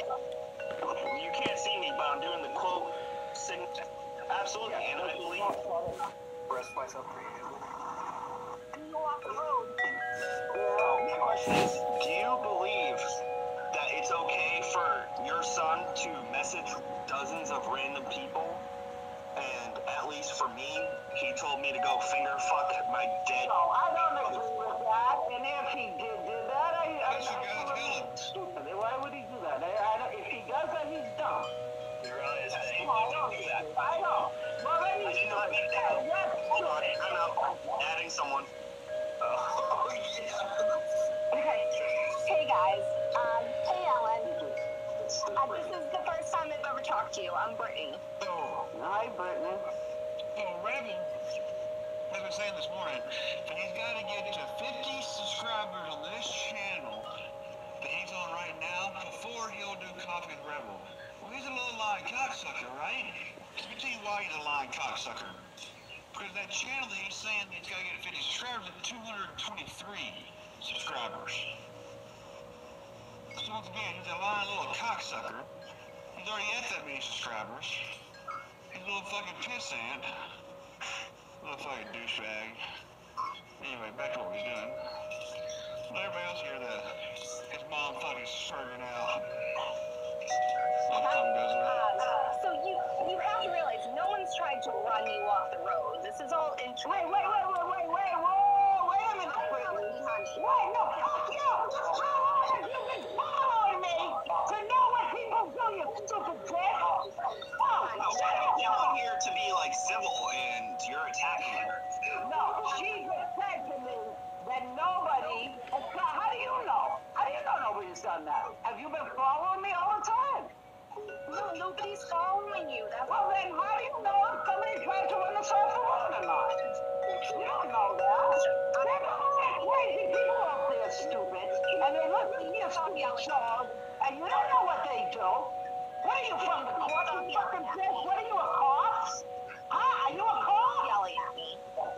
You can't see me, but I'm doing the quote signal. Absolutely, and I believe. Rest myself for you. You off the road. My question is, do you believe that it's okay for your son to message dozens of random people? And at least for me, he told me to go finger fuck my dead. No, I don't agree with that. And if he did that, I stupid. Why would he do that? If he does that, he's dumb. You realize that he No, I don't do that. I don't. Well, then I did not mean that. Hold on, I'm out. Adding someone. Oh, yeah. Okay. Hey guys. Hey Ellen. This is the first time I've ever talked to you. I'm Brittany. Oh, hi, Brittany. Oh, Rebel has been saying this morning that he's got to get to 50 subscribers on this channel that he's on right now before he'll do Coffee with Rebel. Well, he's a little lying cocksucker, right? Let me tell you why he's a lying cocksucker. Because that channel that he's saying that he's got to get to 50 subscribers at 223 subscribers. So once again, he's a lying little cocksucker. He's already at that many subscribers. He's a little fucking pissant. Little fucking douchebag. Anyway, back to what he's doing. Let everybody else hear that. His mom fucking serving out. So you have to realize no one's tried to run you off the road. This is all Wait a minute, Brittany. Wait, no, fuck you. How long have you been following me to know what people do, you stupid bitch? Oh, shut up. I'm here to be like civil, and you're attacking her. No, she just said to me that nobody has how do you know? How do you know nobody's done that? Have you been following me all the time? No, nobody's following you. Well, then how do you know if somebody tried to run us off the road or not? You don't know that. There's all that crazy people out there, stupid, and they listen to your stupid song, and you don't know what they do. What are you from the court, you fucking bitch? What are you, a cop? Huh? Are you a cop? Yelling at me.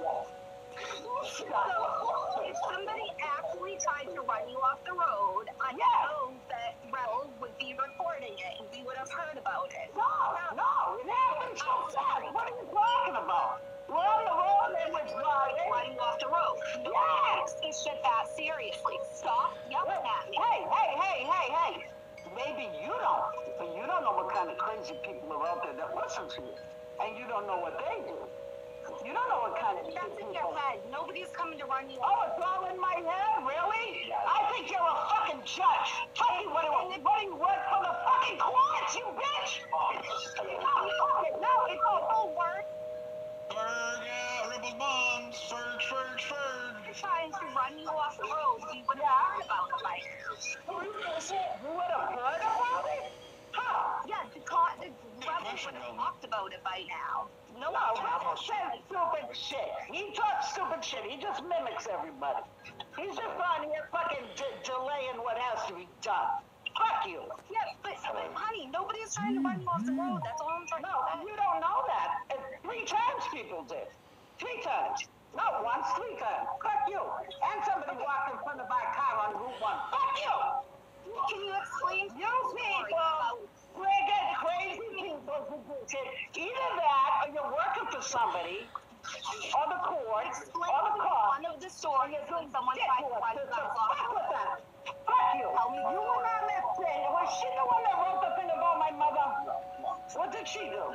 So, if somebody actually tried to run you off the road, I know that Rebel would be recording it, and we would have heard about it. No, it happened so fast. What are you talking about? We're on the road and we're driving. Run you off the road. Nobody takes this shit that seriously. Stop yelling at me. Hey. Maybe you don't, but you don't know what kind of crazy people are out there that listen to you. And you don't know what they do. You don't know what kind of That's people. in your head. Nobody's coming to run you Oh, it's all in my head? Really? I think you're a fucking judge. Fucking what do you work for the fucking courts, you bitch? No, it's all work. Ferg out, Rebel bombs. Ferg. trying to run you off the road. We would have heard about it by now. You would have heard about it? How? Yeah, the rebel would have talked about it by now. No, Rebel says stupid shit. He talks stupid shit. He just mimics everybody. He's just on here fucking delaying what has to be done. Fuck you. Yeah, but honey, nobody's trying to run you off the road. That's all I'm trying to say. No, you don't know that. 3 times people did. 3 times. Not once, 3 times. Fuck you. And somebody walked in front of my car on Route 1. Fuck you. Can you explain? You people, we're getting crazy people who do shit. Either that, or you're working for somebody, or the court, or the cops. One of the stories when someone tried to run you guys off. Fuck with that. Fuck you. You were not listening. Was she the one that wrote the thing about my mother? What did she do?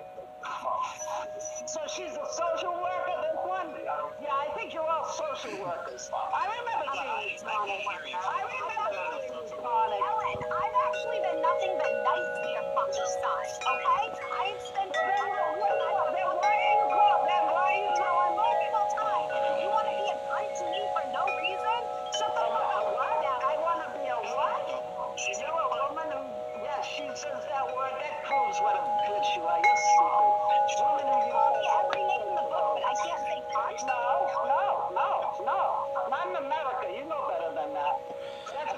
So she's a social worker, this one? Yeah, I think you're all social workers. I remember Jeannie Connie. I remember Jeannie Connie. Ellen, I've actually been nothing but nice to your fucking son, okay? I've spent Then why are you telling me? multiple times. You want to be a cunt to me for no reason? Shut the fuck up. I want to be a what? You're a woman who, yes, she says that word. That proves what a bitch you are. You're stupid. Woman who you Call me every name in the book, but I can't say cunt. No. Not in America. You know better than that. That's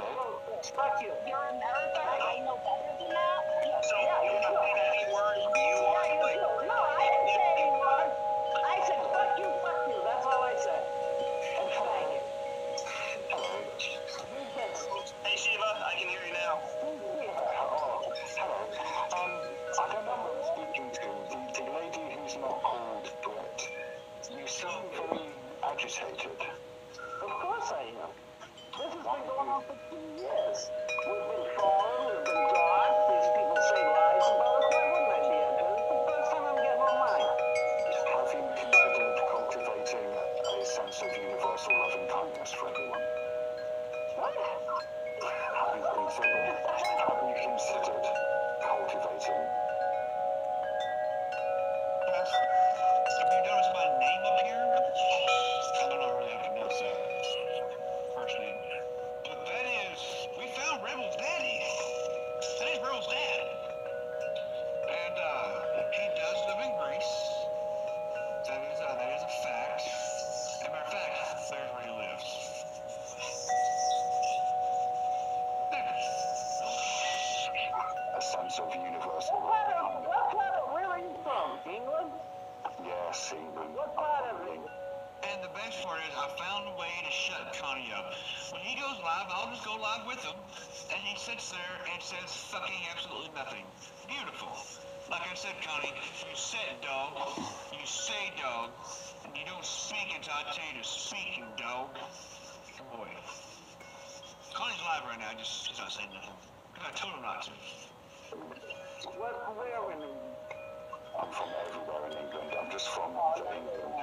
sense of universal. What part of, where are you from? England? Yes, England. What part of it? And the best part is I found a way to shut Connie up. When he goes live, I'll just go live with him. And he sits there and says fucking absolutely nothing. Beautiful. Like I said, Connie, you said dog. You say dog. And you don't speak until I tell you to speak, you dog. Come away. Connie's live right now, just she's not saying nothing. Because I told him not to. Where in England? I'm from everywhere in England. I'm just from England.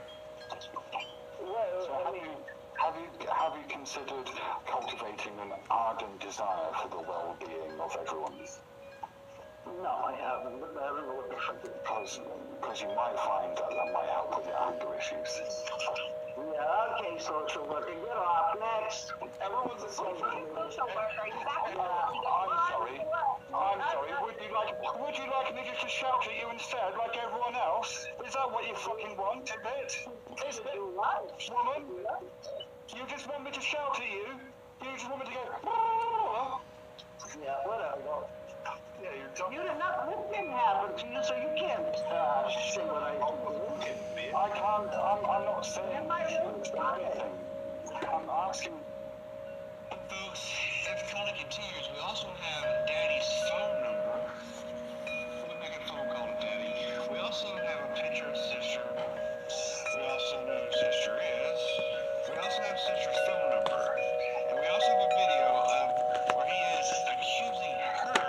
Well, So have you considered cultivating an ardent desire for the well-being of everyone? no, I haven't. I don't know what the fuck it is. Because you might find that might help with your anger issues. Yeah, okay, social worker, get off. Next. Everyone's a social Social worker, you got to I'm sorry. Would you like me just to shout at you instead, like everyone else? Is that what you fucking want? Is it? What? Woman? You just want me to shout at you? You just want me to go? Yeah, whatever. Yeah, you're dumb. You did not, this didn't happen to you, so you can't say what I do. I can't. I'm not saying Am I anything. I'm asking. And folks, if Connie continues, we also have Daddy's phone number. We'll make a phone call to Daddy. We also have a picture of Sister. We also know who Sister is. We also have Sister's phone number. And we also have a video of where he is accusing her.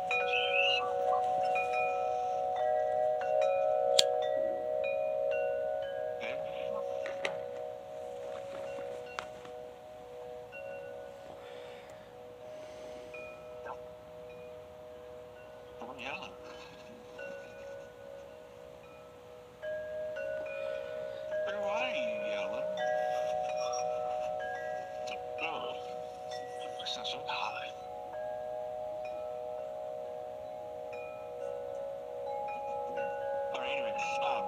Okay. I'm yelling. But why are you yelling? Oh, it's not so high. Alright, anyway,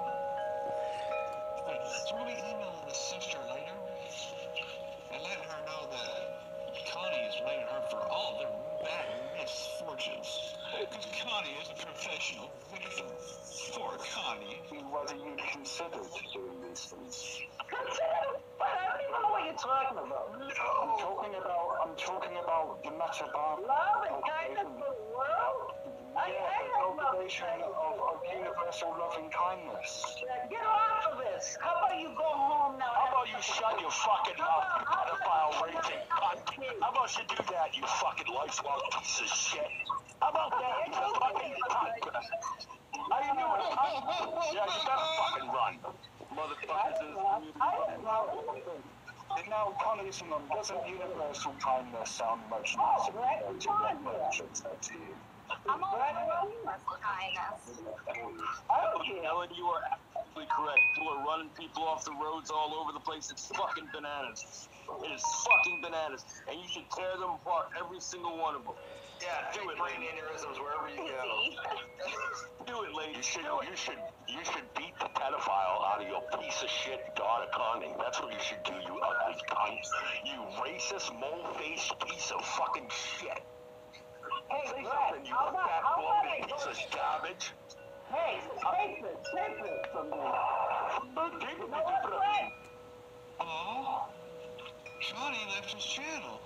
so we'll be emailing the sister later and letting her know that Connie is blaming her for all their bad misfortunes. Because Connie is a professional victim. Poor Connie. Whether you considered doing these things. Consider, but I don't even know what you're talking about. I'm talking about the metabar. Love and kindness for the world? I have love and Cultivation kindness. of universal loving kindness. Get off of this. How about you go home now? How about you shut your fucking mouth, you pedophile raping cunt? How about you do that, you fucking lifelong piece of shit? How about that, you fucking cunt? How you doing, cunt? Yeah, you better fucking run. Motherfuckers is... Now, Connie's mum, doesn't universal kindness sound much nicer to you? I'm all for universal kindness. I don't care. Ellen, you are absolutely correct. People are running people off the roads all over the place. It's fucking bananas. It is fucking bananas. And you should tear them apart, every single one of them. Yeah, do it, brain aneurysms wherever you go. Do it, lady. You should beat the pedophile out of your piece of shit daughter, Connie. That's what you should do, you ugly cunt. You racist, mole-faced piece of fucking shit. Hey, Say Brad, something, you how about I piece go? of garbage. Hey, take this from me. Keep it, Brad? Aw, Connie left his channel.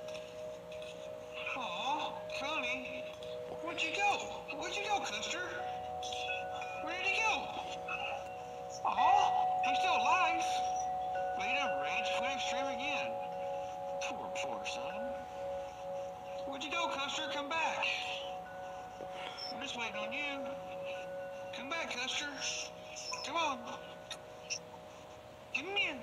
Aw, Connie, where'd you go? Where'd you go, Custer? Where did he go? Aw, he's still alive. But he done rage quit stream again. Poor son. Where'd you go, Custer? Come back. I'm just waiting on you. Come back, Custer. Come on. Give me in.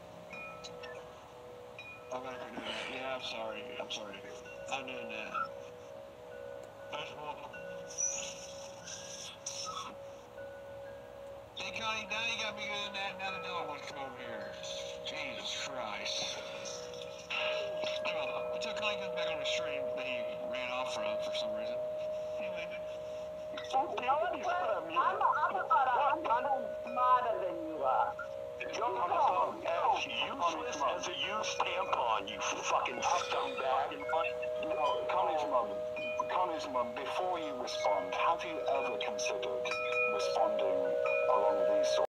I'm gonna do that. Yeah, I'm sorry. I'm doing that. That's welcome. Hey, Connie, now you got me good at that. Now the dog wants to come over here. Jesus Christ. Well, until Connie comes back on the stream that he ran off from for some reason. Anyway. I'm smarter than you are. You're as useless as a used tampon, you fucking scumbag. Connie's mom. Connie's mum, before you respond, have you ever considered responding along these sorts